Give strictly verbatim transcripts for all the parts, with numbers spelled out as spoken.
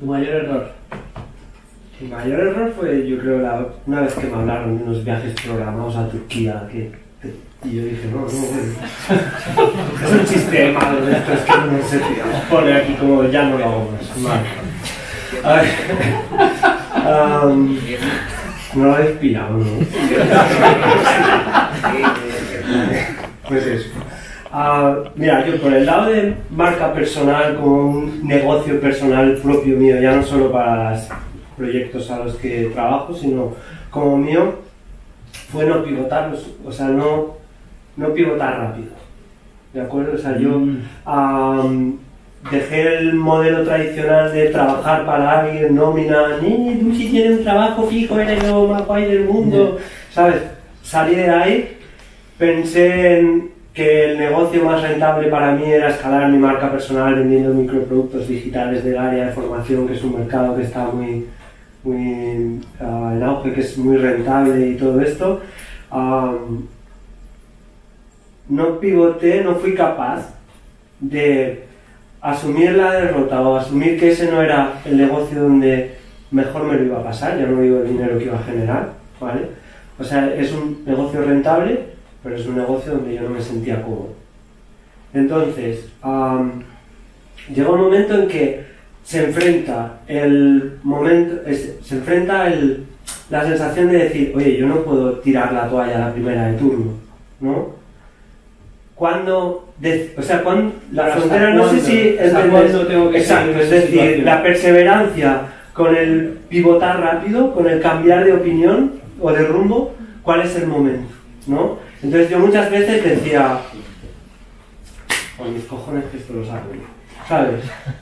¿Tu mayor error? Mi mayor error fue, yo creo, la, una vez que me hablaron de unos viajes programados a Turquía, que, que, y yo dije, no, no, bueno. Es un chiste malo de esto, es que no sé, tío, pone aquí como ya no lo hago más. Vale. A ver, um, no lo habéis pillado, ¿no? Pues eso. Uh, mira, yo por el lado de marca personal, como un negocio personal propio mío, ya no solo para los proyectos a los que trabajo, sino como mío, fue no pivotar, o sea, no, no pivotar rápido, ¿de acuerdo? O sea, yo um, dejé el modelo tradicional de trabajar para alguien, nómina, ni tú si tienes un trabajo fijo, eres lo más guay del mundo, ¿sabes? Salí de ahí, pensé en que el negocio más rentable para mí era escalar mi marca personal vendiendo microproductos digitales del área de formación, que es un mercado que está muy, muy uh, en auge, que es muy rentable y todo esto. Um, no pivoté, no fui capaz de asumir la derrota o asumir que ese no era el negocio donde mejor me lo iba a pasar, ya no digo el dinero que iba a generar, ¿vale? O sea, es un negocio rentable, pero es un negocio donde yo no me sentía cómodo. Entonces, um, llega un momento en que se enfrenta el momento, es, se enfrenta el, la sensación de decir, oye, yo no puedo tirar la toalla a la primera de turno, ¿no? Cuando, de, o sea, cuando la frontera, no sé si entiendes, tengo que exacto, es decir, situación. La perseverancia con el pivotar rápido, con el cambiar de opinión o de rumbo, ¿cuál es el momento? ¿No? Entonces yo muchas veces decía, con mis cojones que esto lo saco, ¿sabes?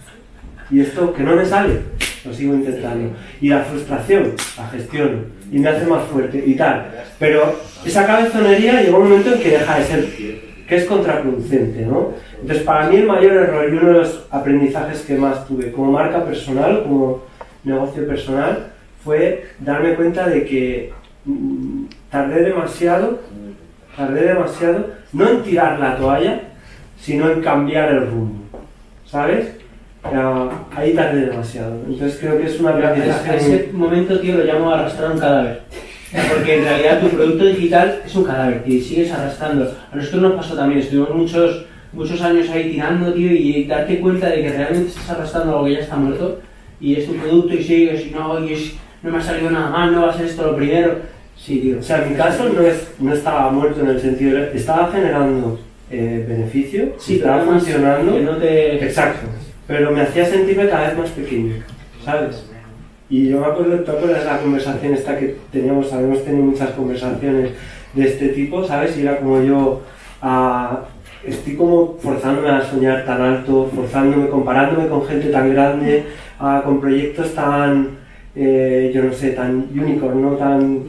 Y esto que no me sale, lo sigo intentando. Y la frustración, la gestiono, y me hace más fuerte y tal. Pero esa cabezonería llegó un momento en que deja de ser, que es contraproducente, ¿no? Entonces para mí el mayor error y uno de los aprendizajes que más tuve como marca personal, como negocio personal, fue darme cuenta de que mmm, tardé demasiado, tardé demasiado, no en tirar la toalla, sino en cambiar el rumbo, ¿sabes? Uh, ahí tardé demasiado, entonces creo que es una aprendizaje. A ese momento, tío, lo llamo arrastrar un cadáver, porque en realidad tu producto digital es un cadáver, tío, y sigues arrastrando. A nosotros nos pasó también, estuvimos muchos, muchos años ahí tirando, tío, y darte cuenta de que realmente estás arrastrando algo que ya está muerto, y es tu producto y sigues, y no, y es, no me ha salido nada mal, no va a ser esto lo primero. Sí, tío. O sea, en mi caso no, es, no estaba muerto en el sentido de... Estaba generando eh, beneficio, sí, estaba funcionando... Que no te... Exacto. Pero me hacía sentirme cada vez más pequeño, ¿sabes? Y yo me acuerdo, ¿te acuerdas la conversación esta que teníamos? Habíamos tenido muchas conversaciones de este tipo, ¿sabes? Y era como yo... Uh, estoy como forzándome a soñar tan alto, forzándome, comparándome con gente tan grande, uh, con proyectos tan... Eh, yo no sé, tan unicorn, ¿no? Tan...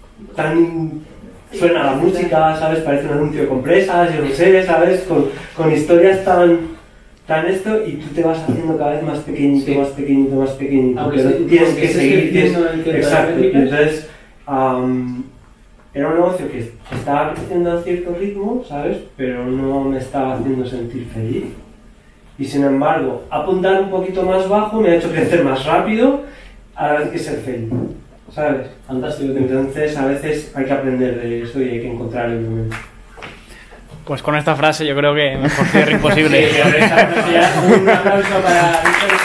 tan suena la música, ¿sabes? Parece un anuncio de compresas, yo no sé, ¿sabes? Con, con historias tan, tan esto, y tú te vas haciendo cada vez más pequeñito, sí. más pequeñito, más pequeñito. Aunque pero sí, tienes que seguir, tienes... Exacto, y técnicas. entonces um, era un negocio que estaba creciendo a cierto ritmo, ¿sabes? Pero no me estaba haciendo sentir feliz. Y sin embargo, apuntar un poquito más bajo me ha hecho crecer más rápido, a la vez que ser feliz. ¿Sabes? Fantástico. Entonces a veces hay que aprender de eso y hay que encontrar el momento. Pues con esta frase yo creo que mejor cierre imposible. Sí, un aplauso para Víctor.